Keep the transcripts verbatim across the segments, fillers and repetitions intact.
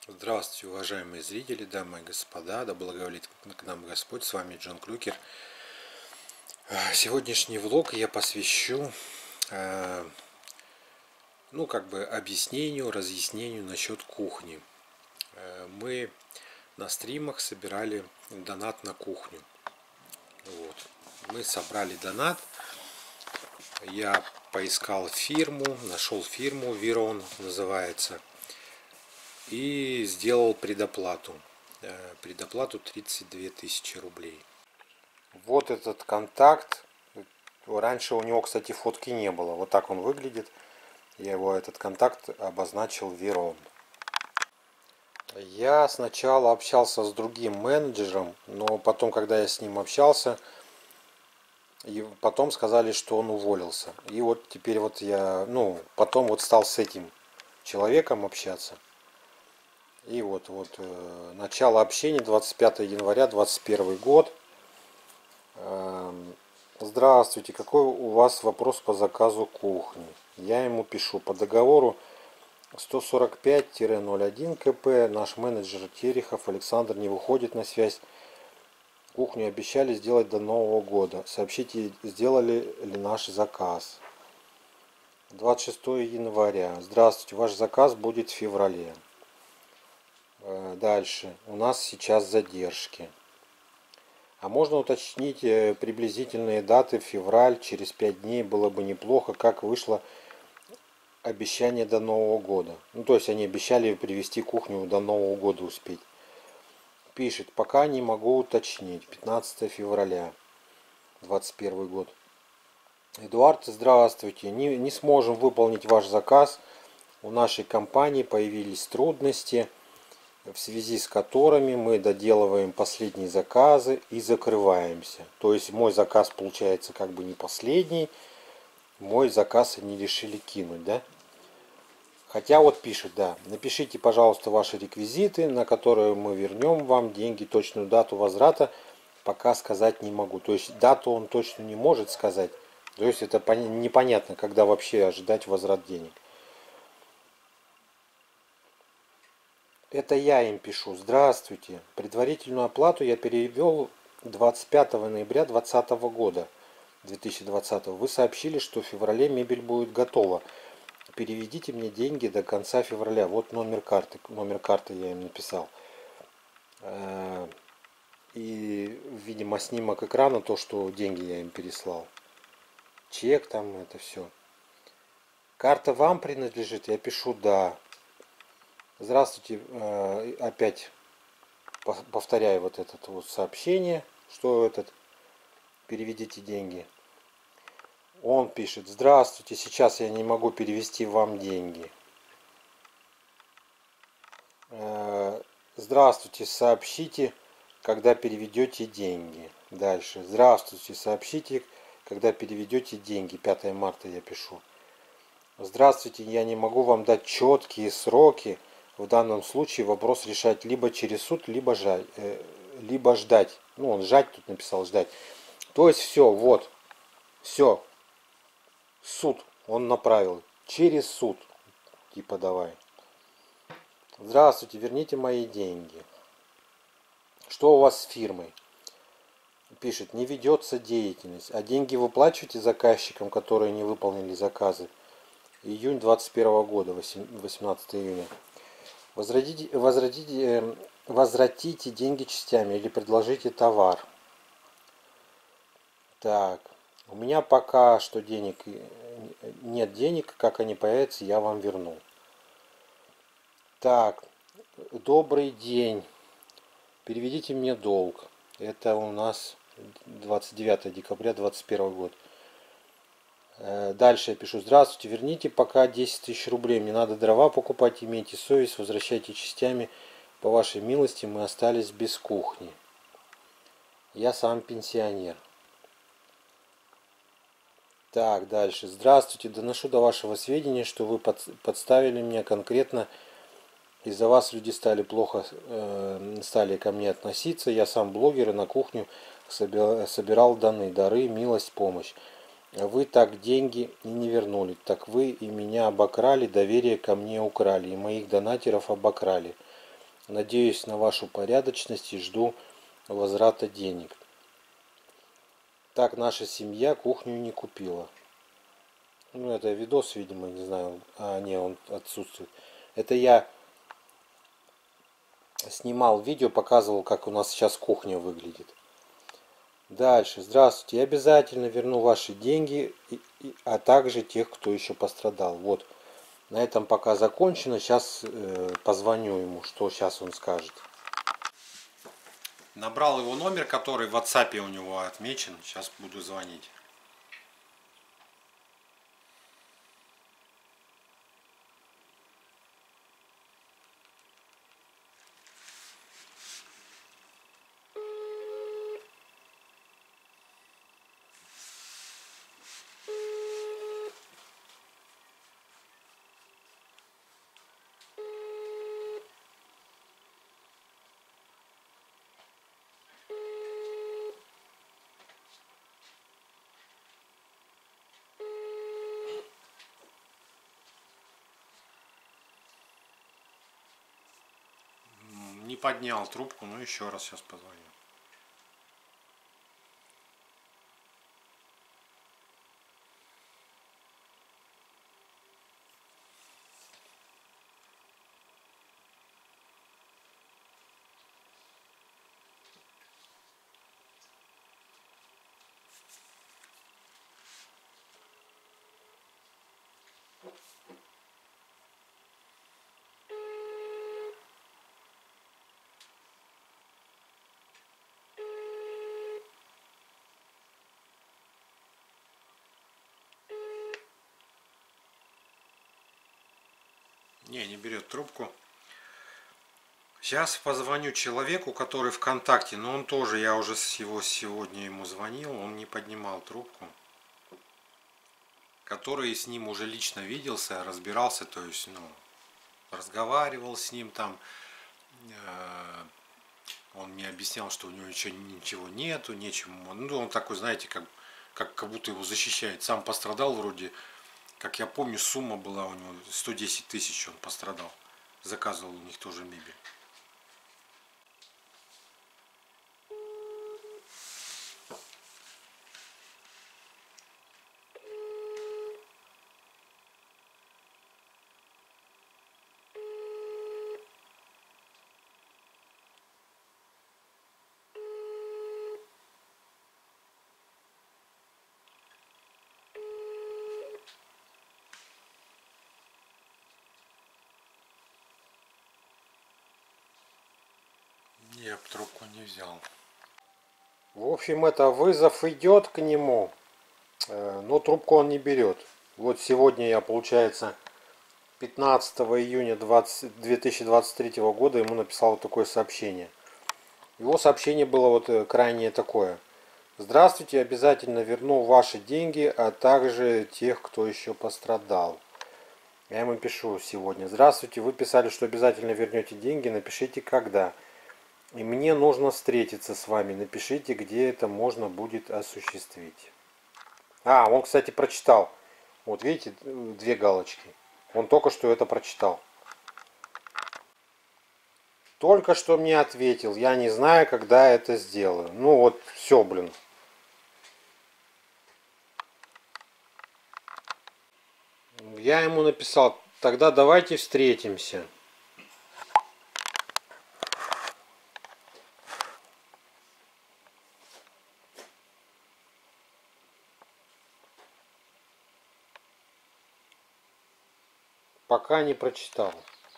Здравствуйте, уважаемые зрители, дамы и господа, да благоволит к нам Господь, с вами Джон Клюкер. Сегодняшний влог я посвящу, э, ну, как бы объяснению, разъяснению насчет кухни. Э, Мы на стримах собирали донат на кухню. Вот. Мы собрали донат, я поискал фирму, нашел фирму, Вирон называется, и сделал предоплату. Э, Предоплату тридцать две тысячи рублей. Вот этот контакт. Раньше у него, кстати, фотки не было. Вот так он выглядит. Я его, этот контакт, обозначил Верон. Я сначала общался с другим менеджером, но потом, когда я с ним общался, и потом сказали, что он уволился. И вот теперь вот я, ну, потом вот стал с этим человеком общаться. И вот, вот э, начало общения двадцать пятое января двадцать первый год. Эм, Здравствуйте, какой у вас вопрос по заказу кухни? Я ему пишу по договору сто сорок пять ноль один КП. Наш менеджер Терехов Александр не выходит на связь. Кухню обещали сделать до Нового года. Сообщите, сделали ли наш заказ. двадцать шестое января. Здравствуйте, ваш заказ будет в феврале. Э, Дальше. У нас сейчас задержки. А можно уточнить э, приблизительные даты в февраль, через пять дней было бы неплохо, как вышло обещание до Нового года. Ну, то есть они обещали привезти кухню до Нового года успеть. Пишет, пока не могу уточнить. пятнадцатое февраля двадцать первый год. Эдуард, здравствуйте. Не, не сможем выполнить ваш заказ. У нашей компании появились трудности, в связи с которыми мы доделываем последние заказы и закрываемся. То есть мой заказ получается как бы не последний. Мой заказ они решили кинуть, да? Хотя вот пишет, да, напишите, пожалуйста, ваши реквизиты, на которые мы вернем вам деньги, точную дату возврата пока сказать не могу. То есть дату он точно не может сказать. То есть это непонятно, когда вообще ожидать возврат денег. Это я им пишу. Здравствуйте. Предварительную оплату я перевел двадцать пятого ноября двадцатого года. две тысячи двадцатого. Вы сообщили, что в феврале мебель будет готова. Переведите мне деньги до конца февраля. Вот номер карты. Номер карты я им написал. И, видимо, снимок экрана, то, что деньги я им переслал. Чек там, это все. Карта вам принадлежит? Я пишу да. Здравствуйте. Опять повторяю вот это вот сообщение, что этот переведите деньги. Он пишет, здравствуйте, сейчас я не могу перевести вам деньги. Здравствуйте, сообщите, когда переведете деньги. Дальше. Здравствуйте, сообщите, когда переведете деньги. пятое марта я пишу. Здравствуйте, я не могу вам дать четкие сроки. В данном случае вопрос решать либо через суд, либо, жать, э, либо ждать. Ну, он жать тут написал, ждать. То есть все, вот. Все. Суд он направил. Через суд. Типа давай. Здравствуйте, верните мои деньги. Что у вас с фирмой? Пишет, не ведется деятельность. А деньги выплачиваете заказчикам, которые не выполнили заказы? Июнь двадцать первого года, восемнадцатое июня. Возвратите, возвратите, возвратите деньги частями или предложите товар. Так, у меня пока что денег нет денег, как они появятся, я вам верну. Так, добрый день. Переведите мне долг. Это у нас двадцать девятое декабря двадцать первого года. Дальше я пишу, здравствуйте, верните пока десять тысяч рублей, мне надо дрова покупать, имейте совесть, возвращайте частями, по вашей милости мы остались без кухни. Я сам пенсионер. Так, дальше. Здравствуйте, доношу до вашего сведения, что вы подставили меня конкретно. Из-за вас люди стали плохо э, стали ко мне относиться. Я сам блогер и на кухню собирал данные дары, милость, помощь. Вы так деньги и не вернули. Так вы и меня обокрали, доверие ко мне украли, и моих донатеров обокрали. Надеюсь на вашу порядочность и жду возврата денег. Так наша семья кухню не купила. Ну, это видос, видимо, не знаю. А, не, он отсутствует. Это я снимал видео, показывал, как у нас сейчас кухня выглядит. Дальше. Здравствуйте. Я обязательно верну ваши деньги, и, и, а также тех, кто еще пострадал. Вот. На этом пока закончено. Сейчас э, позвоню ему, что сейчас он скажет. Набрал его номер, который в WhatsApp у него отмечен. Сейчас буду звонить. Не поднял трубку, но еще раз сейчас позвоню. Не, не берет трубку. Сейчас позвоню человеку, который ВКонтакте, но он тоже, я уже его сегодня ему звонил, он не поднимал трубку. Который с ним уже лично виделся, разбирался, то есть, ну, разговаривал с ним там. Э, он мне объяснял, что у него ничего, ничего нету, нечему. Ну, он такой, знаете, как, как, как будто его защищает. Сам пострадал вроде. Как я помню, сумма была у него сто десять тысяч, он пострадал. Заказывал у них тоже мебель. Я трубку не взял. В общем, это вызов идет к нему, но трубку он не берет. Вот сегодня я, получается, пятнадцатого июня две тысячи двадцать третьего года ему написал вот такое сообщение. Его сообщение было вот крайне такое. Здравствуйте, обязательно верну ваши деньги, а также тех, кто еще пострадал. Я ему пишу сегодня. Здравствуйте, вы писали, что обязательно вернете деньги, напишите когда. И мне нужно встретиться с вами. Напишите, где это можно будет осуществить. А, он, кстати, прочитал. Вот видите, две галочки. Он только что это прочитал. Только что мне ответил. Я не знаю, когда это сделаю. Ну вот, все, блин. Я ему написал, тогда давайте встретимся. Пока не прочитал.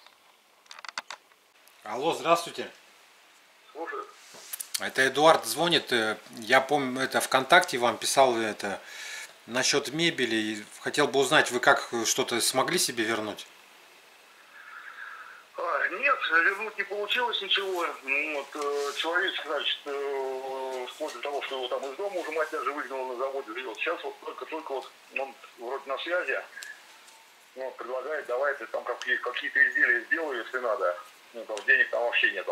Алло, здравствуйте. Слушаю. Это Эдуард звонит. Я помню, это ВКонтакте вам писал это насчет мебели. И хотел бы узнать, вы как что-то смогли себе вернуть? А, нет, вернуть не получилось ничего. Вот, человек, значит, вплоть до того, что его там из дома уже мать даже выгнала, на заводе живет. Сейчас вот только-только вот он вроде на связи. Ну, предлагает, давай ты там какие-то изделия сделаю, если надо. Ну, там денег там вообще нету.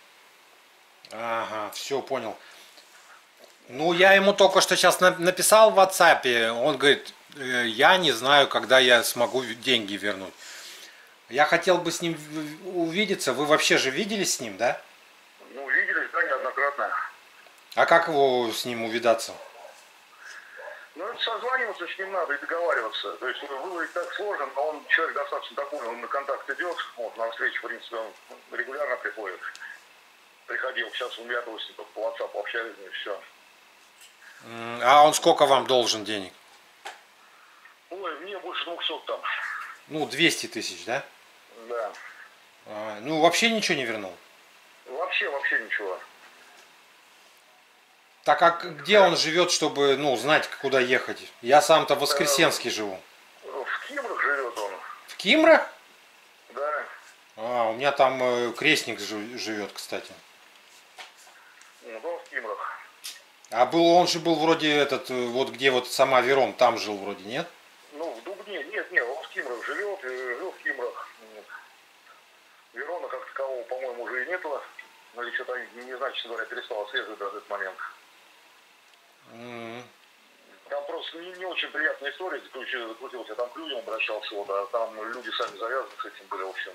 Ага, все, понял. Ну, я ему только что сейчас написал в WhatsApp. Он говорит, я не знаю, когда я смогу деньги вернуть. Я хотел бы с ним в- увидеться. Вы вообще же виделись с ним, да? Ну, виделись, да, неоднократно. А как его с ним увидаться? Ну, это созваниваться с ним надо и договариваться. То есть выводить так сложно, но он человек достаточно такой, он на контакт идет. Вот, на встречу, в принципе, он регулярно приходит. Приходил, сейчас умятывался, только по WhatsApp общались, и все. М, А он сколько вам должен денег? Ой, мне больше двухсот там. Ну, двести тысяч, да? Да. А, ну, вообще ничего не вернул. Вообще, вообще ничего. Так а к- где он живет, чтобы, ну, знать, куда ехать? Я сам-то в Воскресенске живу. В Кимрах живет он. В Кимрах? Да. А, у меня там э, крестник жи- живет, кстати. Вот он в Кимрах. А был, он же был вроде этот, э, вот где вот сама Верон, там жил вроде, нет? Ну, в Дубне. Нет, нет, он в Кимрах живет, э, жил в Кимрах. Вот. Верона как такового, по-моему, уже и нету. Ну, или что-то, не, не знаю, честно говоря, перестал отслеживать даже этот момент. М. Там просто не, не очень приятная история заключилась, закрутилась. Я там к людям обращался, вот, а там люди сами завязаны с этим были, в общем.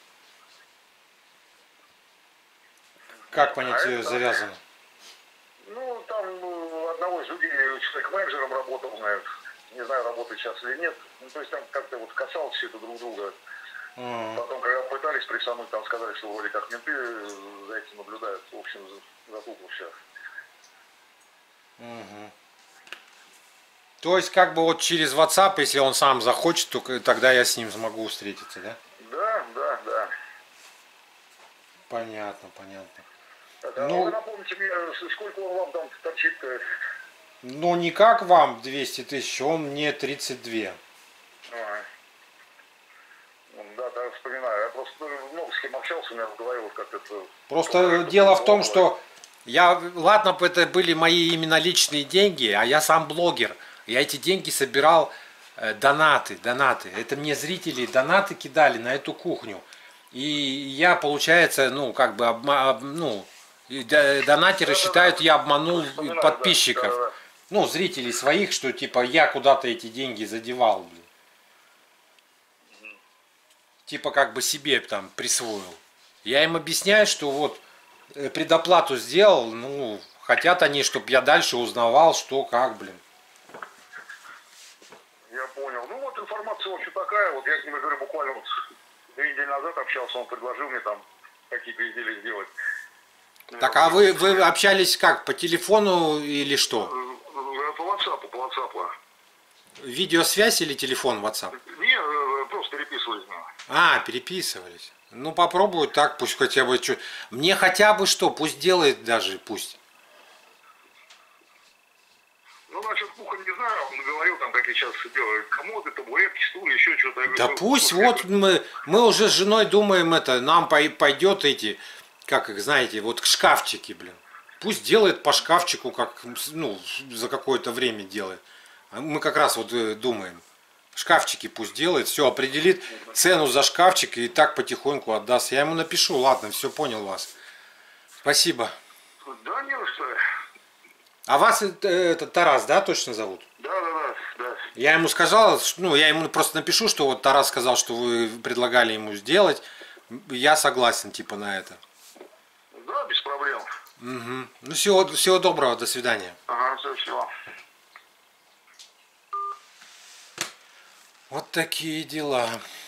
Как А понять, э, это- завязано? Ну, там ну, одного из людей, человек менеджером работал, знает. Не знаю, работает сейчас или нет. Ну, то есть там как-то вот касалось все это друг друга. М. Потом, когда пытались присануть, там сказали, что вроде как менты за этим наблюдают. В общем, затукло все. Мгм. То есть, как бы вот через WhatsApp, если он сам захочет, только тогда я с ним смогу встретиться, да? Да, да, да. Понятно, понятно. Так, а Ну, вы напомните мне, сколько он вам там торчит-то? ну не как вам двести тысяч, он мне тридцать два. А, ну, да, да, вспоминаю. Я просто много с кем общался, у меня в голове вот как это... Просто дело в том, что я, ладно бы это были мои именно личные деньги, а я сам блогер. Я эти деньги собирал, э, донаты, донаты. Это мне зрители донаты кидали на эту кухню. И я, получается, ну, как бы, обма- об- ну, и д- донатеры считают, я обманул Вспоминаю, подписчиков. да, да, да. Ну, зрителей своих, что типа я куда-то эти деньги задевал, блин. Типа как бы себе там присвоил. Я им объясняю, что вот э, предоплату сделал, ну, хотят они, чтобы я дальше узнавал, что как, блин. Я понял. Ну вот информация вообще такая. Вот я с ним, говорю, буквально вот две недели назад общался, он предложил мне там какие-то изделия сделать. Так, а вы, вы общались как, по телефону или что? Э, По WhatsApp, по WhatsApp. Видеосвязь или телефон WhatsApp? Не, э, просто переписывались. ну. А, переписывались. Ну, попробую так, пусть хотя бы что. Мне хотя бы что, пусть делает даже, пусть. Ну, насчет кухонь не знаю, он говорил там, как я сейчас делаю, комоды, табуретки, стулья, еще что-то. Я говорю, Да ну, пусть, слушай, вот мы, мы уже с женой думаем это, нам пой- пойдет эти, как их знаете, вот шкафчики, блин. Пусть делает по шкафчику, как, ну, за какое-то время делает. А мы как раз вот э, думаем. Шкафчики пусть делает, все, определит цену за шкафчик и так потихоньку отдаст. Я ему напишу, ладно, все, понял вас. Спасибо. Да, не за что. А вас это, это Тарас, да, точно зовут? Да, да, да, да. Я ему сказал, что- ну, я ему просто напишу, что вот Тарас сказал, что вы предлагали ему сделать. Я согласен, типа, на это. Да, без проблем. Мгм. Ну, всего, всего доброго, до свидания. Ага, все, все. Вот такие дела.